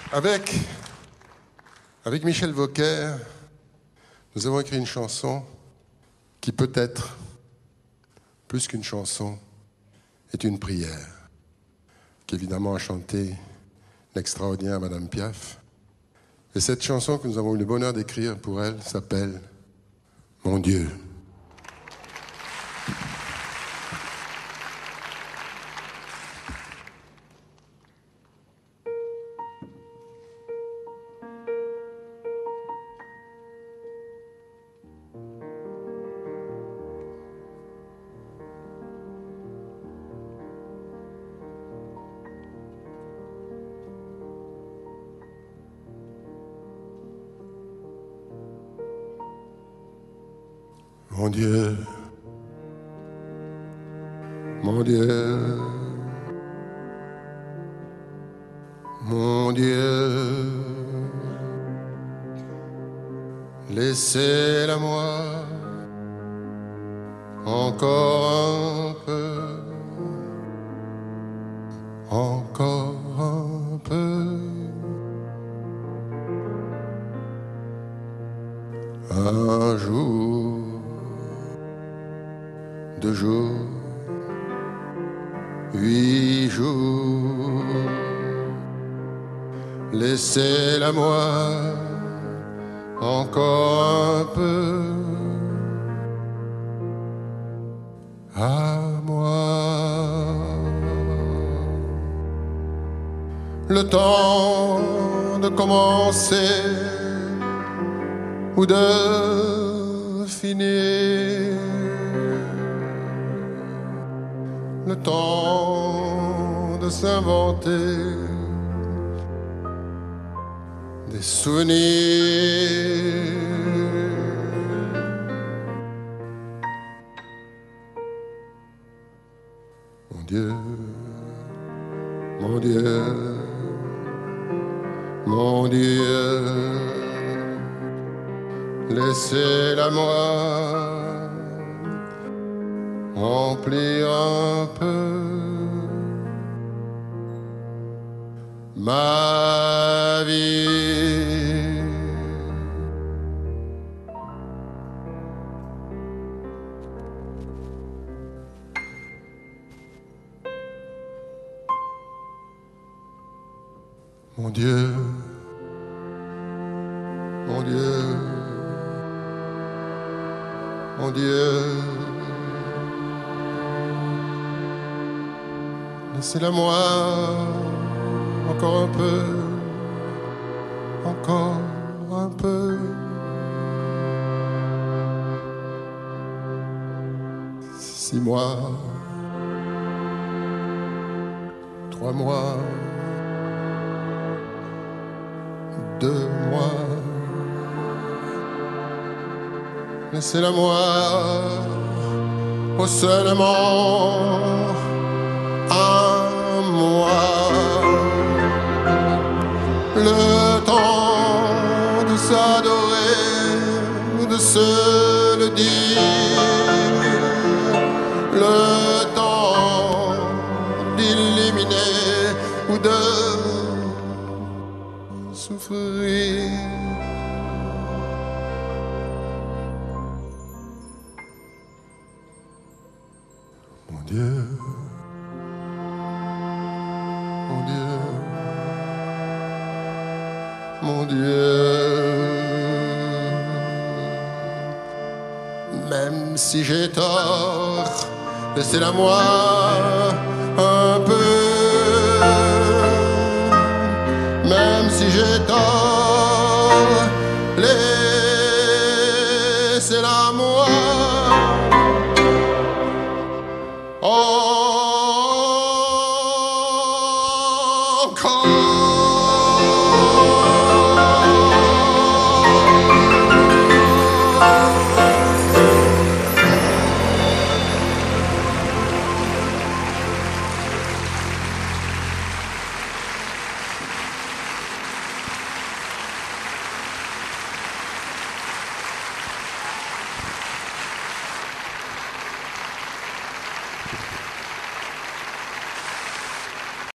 Avec Michel Vauquer, nous avons écrit une chanson qui peut-être, plus qu'une chanson, est une prière, qu'évidemment a chanté l'extraordinaire Madame Piaf. Et cette chanson que nous avons eu le bonheur d'écrire pour elle s'appelle « Mon Dieu ». Mon Dieu, mon Dieu, mon Dieu, laissez-la-moi encore un peu, encore un peu. Un jour, 2 jours, 8 jours, laissez-la-moi encore un peu à moi. Le temps de commencer ou de finir, le temps de s'inventer des souvenirs. Mon Dieu, mon Dieu, mon Dieu, laissez-la-moi remplir un peu ma vie. Mon Dieu, mon Dieu, mon Dieu, laissez-la-moi encore un peu, encore un peu. 6 mois, 3 mois, 2 mois. Laissez-la-moi, oh seulement un mois, le temps de s'adorer, de se le dire, le temps d'éliminer ou de souffrir. Mon Dieu, mon Dieu, mon Dieu, même si j'ai tort, laissez-la-moi un peu, même si j'ai tort, laissez-la-moi. Encore